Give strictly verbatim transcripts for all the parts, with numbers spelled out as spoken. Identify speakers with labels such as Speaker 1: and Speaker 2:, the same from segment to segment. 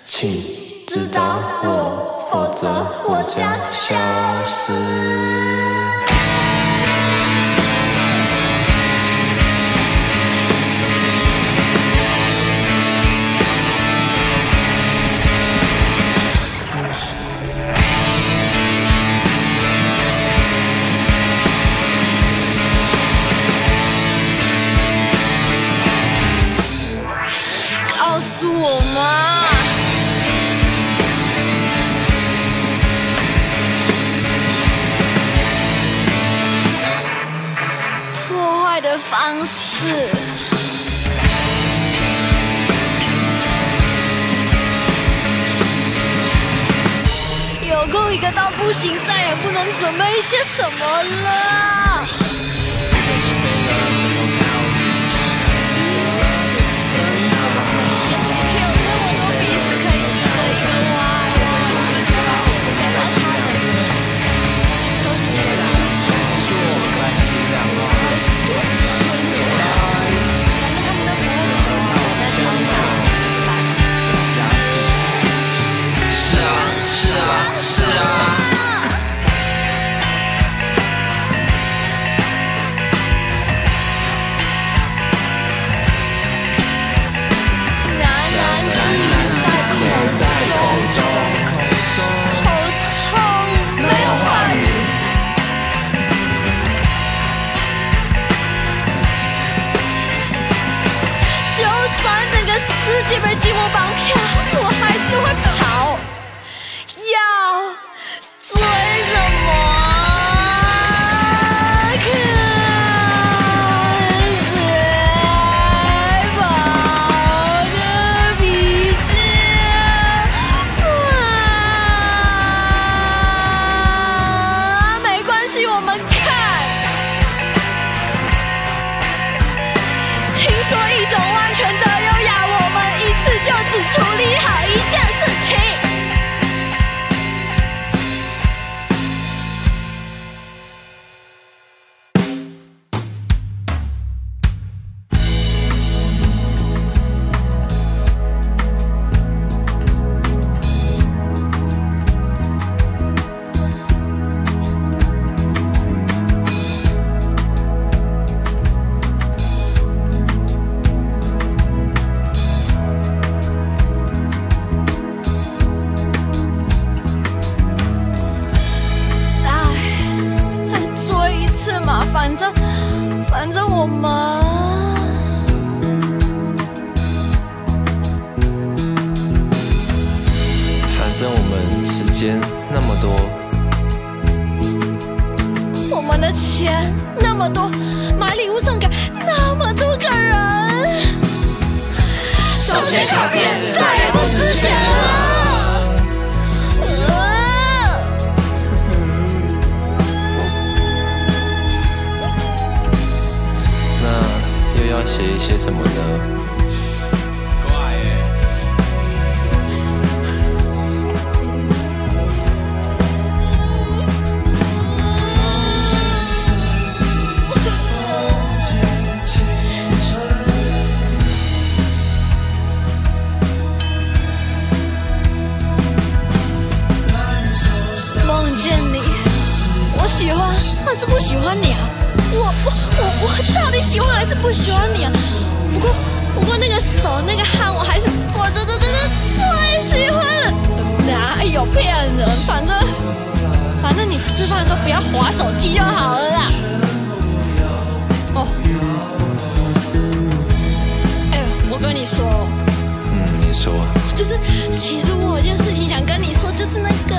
Speaker 1: 请指导我，否则我将消失。
Speaker 2: 告诉我嘛！破坏的方式，有够一个到不行，再也不能准备一些什么了。世界被寂寞绑票，我还是会跑。要追什么？看谁跑得比较快？没关系，我们看。听说一种完全的优雅，我们一次就只处理好一件事情。反正，反正我们，
Speaker 1: 反正我们时间那么多，
Speaker 2: 我们的钱那么多，买礼物送给那么多个人，
Speaker 3: 手写卡片再也不值钱了。
Speaker 1: 要写一些什么呢？
Speaker 4: 怪耶！
Speaker 2: 梦见你，我喜欢还是不喜欢你啊？我我我我到底喜欢还是不喜欢你啊？不过不过那个手那个汗，我还是做真的真的最喜欢了。哪有骗人？反正反正你吃饭的时候不要滑手机就好了啦。哦，哎、欸，我跟你说，
Speaker 1: 嗯，你说，
Speaker 2: 就是其实我有件事情想跟你说，就是那个。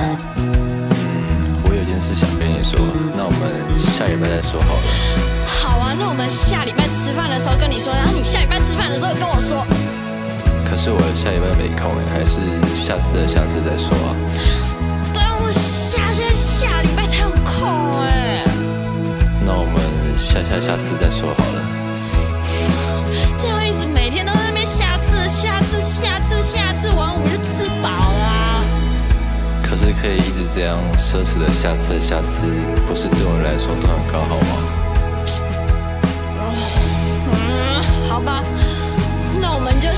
Speaker 1: 我有件事想跟你说，那我们下礼拜再说好了。
Speaker 2: 好啊，那我们下礼拜吃饭的时候跟你说，然后你下礼拜吃饭的时候跟我说。
Speaker 1: 可是我下礼拜没空哎，还是下次的下次再说啊。
Speaker 2: 对啊，我下下下礼拜才有空哎。
Speaker 1: 那我们下下下次再说好了。
Speaker 2: 这样一直每天都在那边下次下次下次下次完，我们就吃饱了啊。
Speaker 1: 可是可以一直这样奢侈的下次下次，不是对我们来说都很刚好吗？
Speaker 2: 嗯，好吧，那我们就